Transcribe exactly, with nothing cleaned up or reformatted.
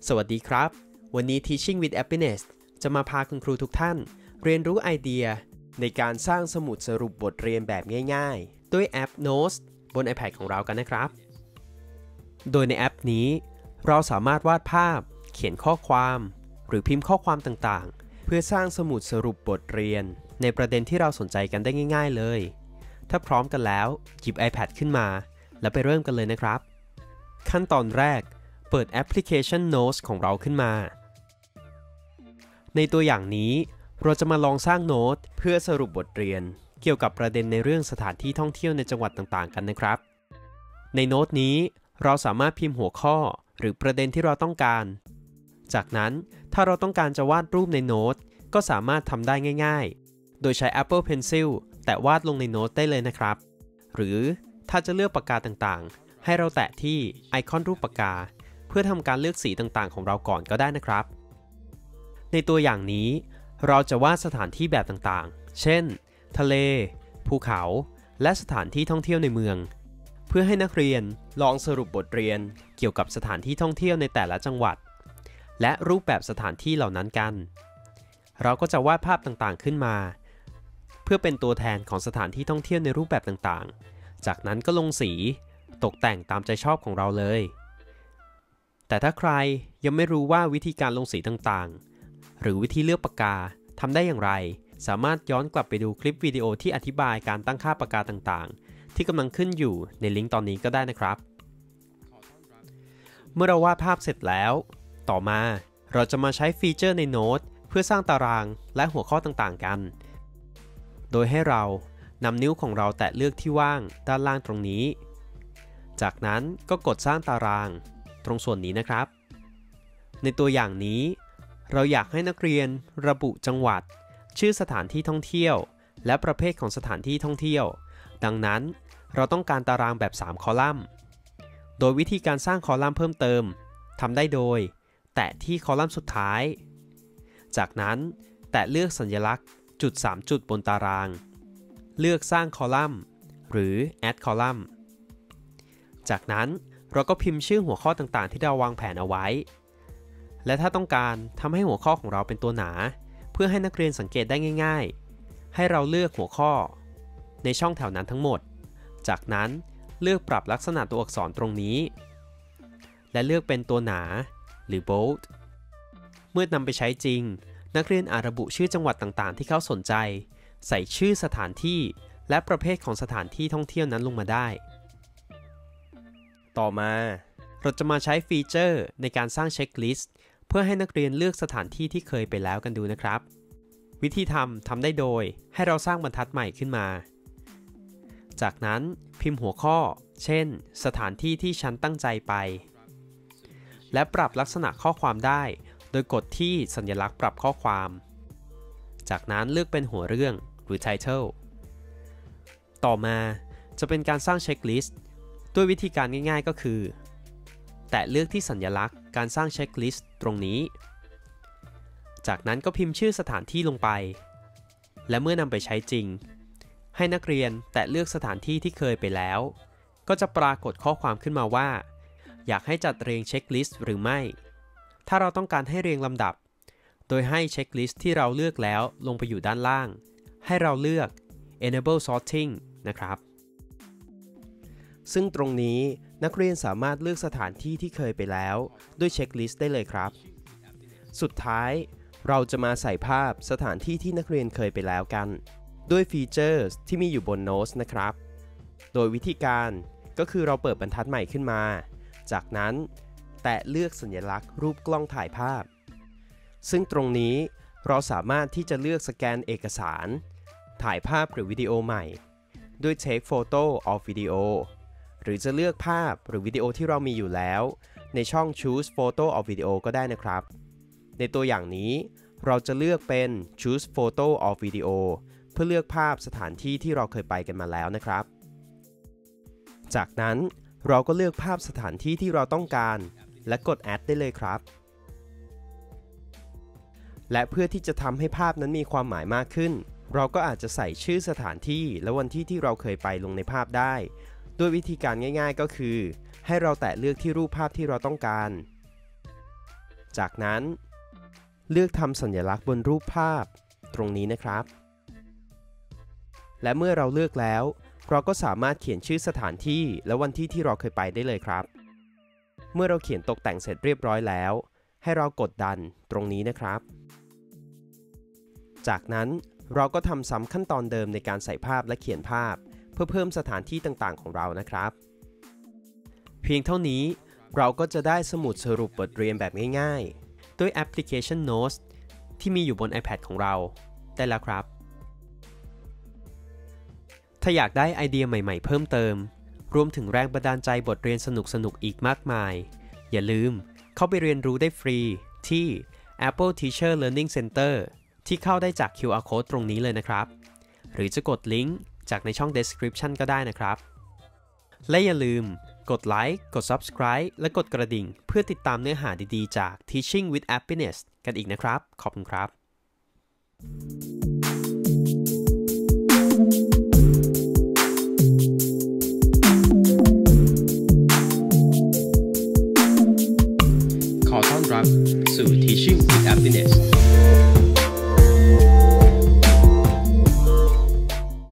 สวัสดีครับวันนี้ Teaching with Happiness จะมาพาคุณครูทุกท่านเรียนรู้ไอเดียในการสร้างสมุดสรุปบทเรียนแบบง่ายๆด้วยแอป Notes บน iPad ของเรากันนะครับโดยในแอปนี้เราสามารถวาดภาพเขียนข้อความหรือพิมพ์ข้อความต่างๆเพื่อสร้างสมุดสรุปบทเรียนในประเด็นที่เราสนใจกันได้ง่ายๆเลยถ้าพร้อมกันแล้วหยิบ iPad ขึ้นมาแล้วไปเริ่มกันเลยนะครับขั้นตอนแรกเปิดแอปพลิเคชัน Notes ของเราขึ้นมาในตัวอย่างนี้เราจะมาลองสร้างโน้ตเพื่อสรุปบทเรียนเกี่ยวกับประเด็นในเรื่องสถานที่ท่องเที่ยวในจังหวัดต่างๆกันนะครับในโน้ตนี้เราสามารถพิมพ์หัวข้อหรือประเด็นที่เราต้องการจากนั้นถ้าเราต้องการจะวาดรูปในโน้ตก็สามารถทำได้ง่ายๆโดยใช้ Apple Pencil แตะวาดลงในโน้ตได้เลยนะครับหรือถ้าจะเลือกปากกาต่างๆให้เราแตะที่ไอคอนรูปปากกาเพื่อทำการเลือกสีต่างๆของเราก่อนก็ได้นะครับในตัวอย่างนี้เราจะวาดสถานที่แบบต่างๆเช่นทะเลภูเขาและสถานที่ท่องเที่ยวในเมืองเพื่อให้นักเรียนลองสรุปบทเรียนเกี่ยวกับสถานที่ท่องเที่ยวในแต่ละจังหวัดและรูปแบบสถานที่เหล่านั้นกันเราก็จะวาดภาพต่างๆขึ้นมาเพื่อเป็นตัวแทนของสถานที่ท่องเที่ยวในรูปแบบต่างๆจากนั้นก็ลงสีตกแต่งตามใจชอบของเราเลยแต่ถ้าใครยังไม่รู้ว่าวิธีการลงสีต่างๆหรือวิธีเลือกปากกาทำได้อย่างไรสามารถย้อนกลับไปดูคลิปวิดีโอที่อธิบายการตั้งค่าปากกาต่างๆที่กำลังขึ้นอยู่ในลิงก์ตอนนี้ก็ได้นะครับเมื่อเราวาดภาพเสร็จแล้วต่อมาเราจะมาใช้ฟีเจอร์ในโน้ตเพื่อสร้างตารางและหัวข้อต่างๆกันโดยให้เรานำนิ้วของเราแตะเลือกที่ว่างด้านล่างตรงนี้จากนั้นก็กดสร้างตารางตรงส่วนนี้นะครับในตัวอย่างนี้เราอยากให้นักเรียนระบุจังหวัดชื่อสถานที่ท่องเที่ยวและประเภทของสถานที่ท่องเที่ยวดังนั้นเราต้องการตารางแบบสามคอลัมน์โดยวิธีการสร้างคอลัมน์เพิ่มเติมทำได้โดยแตะที่คอลัมน์สุดท้ายจากนั้นแตะเลือกสัญลักษณ์จุดสามจุดบนตารางเลือกสร้างคอลัมน์หรือ add column จากนั้นเราก็พิมพ์ชื่อหัวข้อต่างๆที่เราวางแผนเอาไว้และถ้าต้องการทำให้หัวข้อของเราเป็นตัวหนาเพื่อให้นักเรียนสังเกตได้ง่ายๆให้เราเลือกหัวข้อในช่องแถวนั้นทั้งหมดจากนั้นเลือกปรับลักษณะตัวอักษรตรงนี้และเลือกเป็นตัวหนาหรือ bold เมื่อนำไปใช้จริงนักเรียนอาจระบุชื่อจังหวัดต่างๆที่เขาสนใจใส่ชื่อสถานที่และประเภทของสถานที่ท่องเที่ยวนั้นลงมาได้ต่อมาเราจะมาใช้ฟีเจอร์ในการสร้างเช็คลิสต์เพื่อให้นักเรียนเลือกสถานที่ที่เคยไปแล้วกันดูนะครับวิธีทำทำได้โดยให้เราสร้างบรรทัดใหม่ขึ้นมาจากนั้นพิมพ์หัวข้อเช่นสถานที่ที่ฉันตั้งใจไปและปรับลักษณะข้อความได้โดยกดที่สัญลักษณ์ปรับข้อความจากนั้นเลือกเป็นหัวเรื่องหรือ Title ต่อมาจะเป็นการสร้างเช็คลิสต์ด้วยวิธีการง่ายๆก็คือแตะเลือกที่สัญลักษณ์การสร้างเช็คลิสต์ตรงนี้จากนั้นก็พิมพ์ชื่อสถานที่ลงไปและเมื่อนำไปใช้จริงให้นักเรียนแตะเลือกสถานที่ที่เคยไปแล้วก็จะปรากฏข้อความขึ้นมาว่าอยากให้จัดเรียงเช็คลิสต์หรือไม่ถ้าเราต้องการให้เรียงลำดับโดยให้เช็คลิสต์ที่เราเลือกแล้วลงไปอยู่ด้านล่างให้เราเลือก enable sorting นะครับซึ่งตรงนี้นักเรียนสามารถเลือกสถานที่ที่เคยไปแล้วด้วยเช็คลิสต์ได้เลยครับสุดท้ายเราจะมาใส่ภาพสถานที่ที่นักเรียนเคยไปแล้วกันด้วยฟีเจอร์ที่มีอยู่บน Notes นะครับโดยวิธีการก็คือเราเปิดบรรทัดใหม่ขึ้นมาจากนั้นแตะเลือกสัญลักษณ์รูปกล้องถ่ายภาพซึ่งตรงนี้เราสามารถที่จะเลือกสแกนเอกสารถ่ายภาพหรือวิดีโอใหม่ด้วย Take Photo of Videoหรือจะเลือกภาพหรือวิดีโอที่เรามีอยู่แล้วในช่อง Choose Photo of Video ก็ได้นะครับในตัวอย่างนี้เราจะเลือกเป็น Choose Photo of Video เพื่อเลือกภาพสถานที่ที่เราเคยไปกันมาแล้วนะครับจากนั้นเราก็เลือกภาพสถานที่ที่เราต้องการและกด Add ได้เลยครับและเพื่อที่จะทำให้ภาพนั้นมีความหมายมากขึ้นเราก็อาจจะใส่ชื่อสถานที่และวันที่ที่เราเคยไปลงในภาพได้ด้วยวิธีการง่ายๆก็คือให้เราแตะเลือกที่รูปภาพที่เราต้องการจากนั้นเลือกทำสัญลักษณ์บนรูปภาพตรงนี้นะครับและเมื่อเราเลือกแล้วเราก็สามารถเขียนชื่อสถานที่และวันที่ที่เราเคยไปได้เลยครับเมื่อเราเขียนตกแต่งเสร็จเรียบร้อยแล้วให้เรากดดันตรงนี้นะครับจากนั้นเราก็ทำซ้ำขั้นตอนเดิมในการใส่ภาพและเขียนภาพเพื่อเพิ่มสถานที่ต่างๆของเรานะครับเพียงเท่านี้เราก็จะได้สมุดสรุปบทเรียนแบบง่ายๆด้วยแอปพลิเคชัน Notes ที่มีอยู่บน iPad ของเราได้แล้วครับถ้าอยากได้ไอเดียใหม่ๆเพิ่มเติมรวมถึงแรงบันดาลใจบทเรียนสนุกๆอีกมากมายอย่าลืมเข้าไปเรียนรู้ได้ฟรีที่ Apple Teacher Learning Center ที่เข้าได้จาก คิว อาร์ Code ตรงนี้เลยนะครับหรือจะกดลิงก์จากในช่อง Description ก็ได้นะครับและอย่าลืมกดไลค์กด Subscribe และกดกระดิ่งเพื่อติดตามเนื้อหาดีๆจาก Teaching with Happiness กันอีกนะครับขอบคุณครับขอต้อนรับสู่ Teaching with Happiness